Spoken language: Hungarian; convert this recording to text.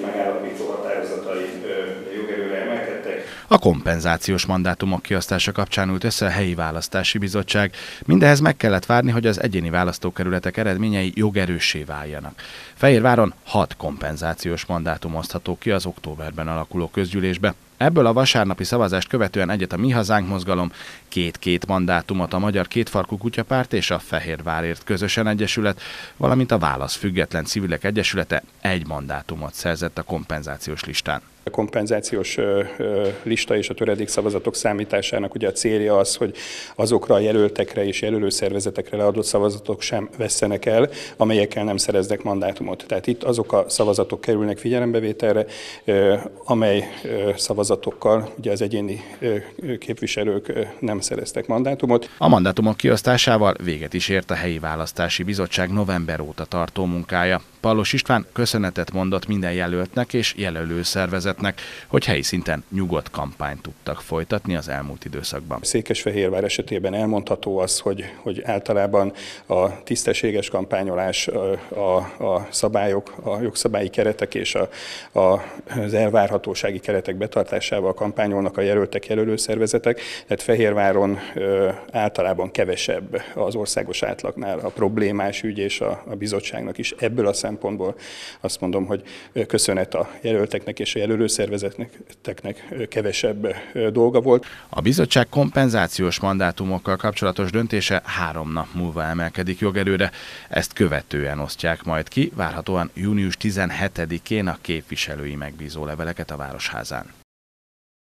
megállapító határozatai jogerőre emelkedtek. A kompenzációs mandátumok kiosztása kapcsán ült össze a helyi választási bizottság. Mindehez meg kellett várni, hogy az egyéni választókerületek eredményei jogerőssé váljanak. Fehérváron 6 kompenzációs mandátum osztható ki az októberben alakuló közgyűlésbe. Ebből a vasárnapi szavazást követően egyet a Mi Hazánk mozgalom, 2 mandátumot a Magyar Kétfarkú Kutyapárt és a Fehérvárért Közösen Egyesület, valamint a Válasz Független Civilek Egyesülete 1 mandátumot szerzett a kompenzációs listán. A kompenzációs lista és a töredékszavazatok számításának ugye a célja az, hogy azokra a jelöltekre és jelölőszervezetekre leadott szavazatok sem vesszenek el, amelyekkel nem szereznek mandátumot. Tehát itt azok a szavazatok kerülnek figyelembevételre, amely szavazatokkal ugye az egyéni képviselők nem szereztek mandátumot. A mandátumok kiosztásával véget is ért a helyi választási bizottság november óta tartó munkája. Pallos István köszönetet mondott minden jelöltnek és jelölőszervezetnek, hogy helyi szinten nyugodt kampányt tudtak folytatni az elmúlt időszakban. Székesfehérvár esetében elmondható az, hogy általában a tisztességes kampányolás, a szabályok, a jogszabályi keretek és az elvárhatósági keretek betartásával kampányolnak a jelöltek, jelölőszervezetek. Tehát Fehérváron általában kevesebb az országos átlagnál a problémás ügy, és a bizottságnak is ebből a szempontból azt mondom, hogy köszönet a jelölteknek és a jelölőszervezeteknek kevesebb dolga volt. A bizottság kompenzációs mandátumokkal kapcsolatos döntése 3 nap múlva emelkedik jogerőre. Ezt követően osztják majd ki, várhatóan június 17-én a képviselői megbízóleveleket a Városházán.